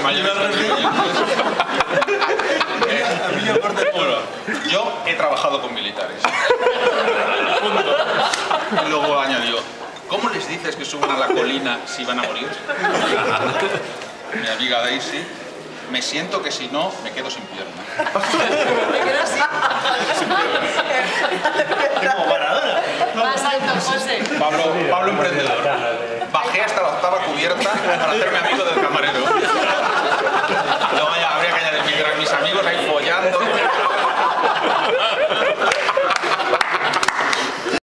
mayores contribuyentes. Bueno, yo he trabajado con militares. Y luego añadió, ¿cómo les dices que suban a la colina si van a morir? Mi amiga Daisy, me siento que si no, me quedo sin pierna. Me quedo así. Como Maradona. Más alto, José. Pablo emprendedor. Bajé hasta la octava cubierta para hacerme amigo del camarero.